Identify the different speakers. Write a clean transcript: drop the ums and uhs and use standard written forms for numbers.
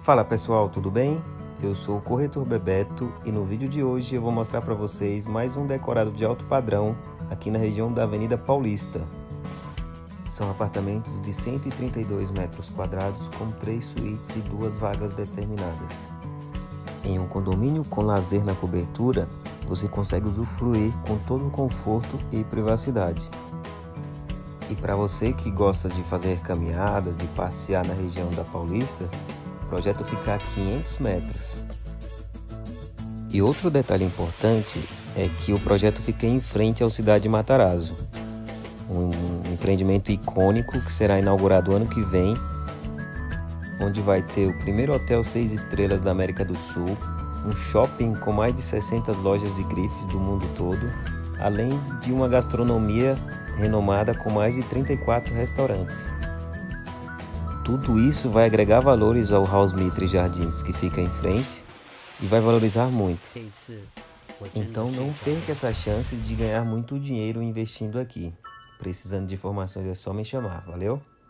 Speaker 1: Fala pessoal, tudo bem? Eu sou o corretor Bebeto e no vídeo de hoje eu vou mostrar para vocês mais um decorado de alto padrão aqui na região da Avenida Paulista. São apartamentos de 132 metros quadrados com 3 suítes e 2 vagas determinadas. Em um condomínio com lazer na cobertura, você consegue usufruir com todo o conforto e privacidade. E para você que gosta de fazer caminhada, de passear na região da Paulista, o projeto fica a 500 metros. E outro detalhe importante é que o projeto fica em frente ao Cidade Matarazzo, um empreendimento icônico que será inaugurado ano que vem, onde vai ter o primeiro hotel 6 estrelas da América do Sul, um shopping com mais de 60 lojas de grifes do mundo todo, além de uma gastronomia renomada com mais de 34 restaurantes. Tudo isso vai agregar valores ao House Mitre Jardins, que fica em frente, e vai valorizar muito. Então não perca essa chance de ganhar muito dinheiro investindo aqui. Precisando de informações é só me chamar, valeu?